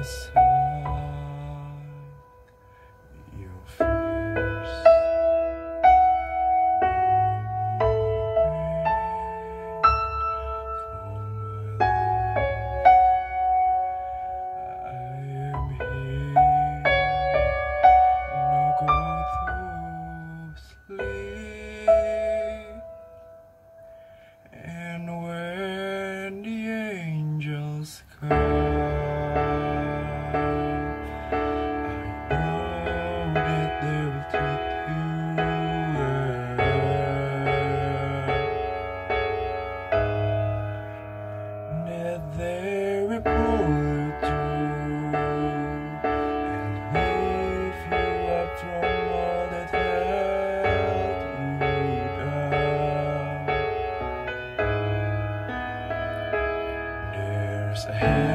aside your fears. There's a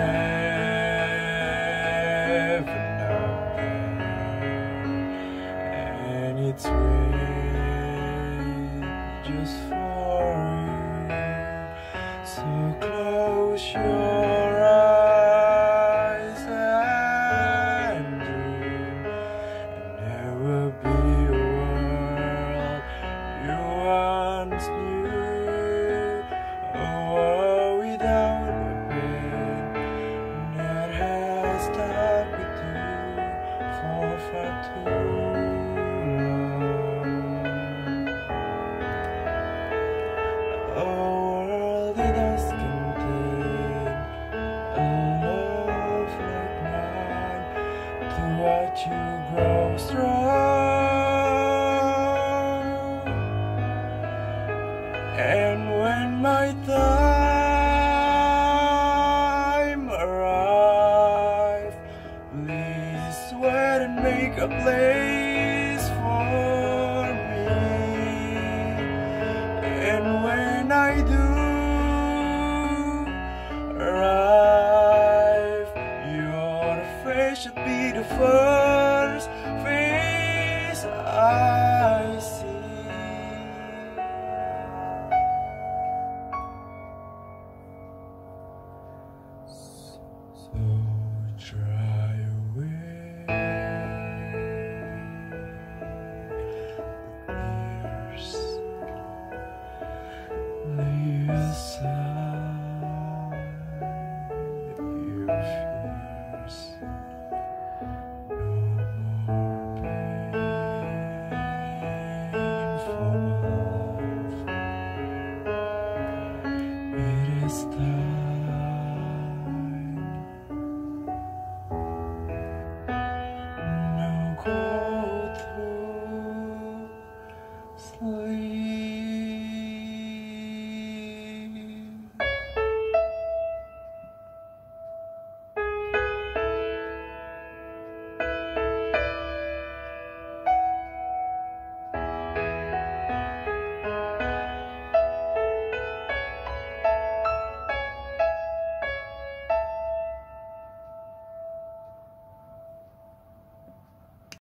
heaven out there, and it's waiting just for you. So close your eyes and dream, and there will be a world you once knew. A world without for too long. A world that does contain a love like mine to watch you grow strong. And when my time arrives, please sweat and make a place for me. And when I do arrive, your face should be the first face I see. So try